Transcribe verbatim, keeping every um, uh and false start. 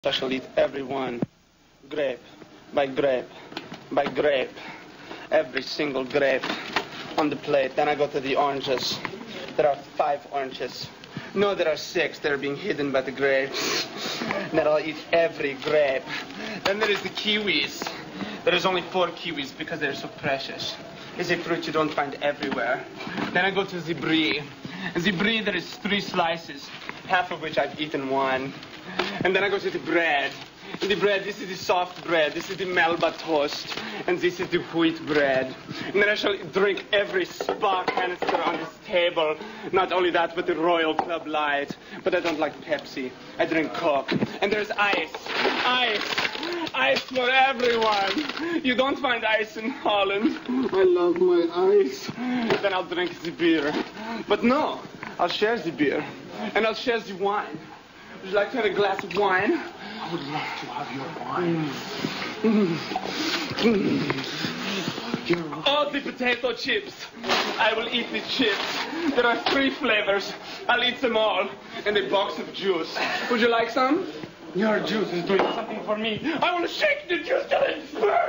I shall eat every one, grape by grape by grape, every single grape on the plate. Then I go to the oranges. There are five oranges. No, there are six. They're being hidden by the grapes. Then I'll eat every grape. Then there is the kiwis. There is only four kiwis because they're so precious. It's a fruit you don't find everywhere. Then I go to the brie. The brie, there is three slices, half of which I've eaten one. And then I go to the bread. And the bread, this is the soft bread. This is the Melba toast. And this is the wheat bread. And then I shall drink every spa canister on this table. Not only that, but the Royal Club Light. But I don't like Pepsi. I drink Coke. And there's ice. Ice. Ice for everyone. You don't find ice in Holland. I love my ice. Then I'll drink the beer. But no, I'll share the beer. And I'll share the wine. Would you like to have a glass of wine? I would love to have your wine. Mm. Mm. Your... Oh, the potato chips. I will eat the chips. There are three flavors. I'll eat them all. And a box of juice. Would you like some? Your juice is doing something for me. I will shake the juice till it burns.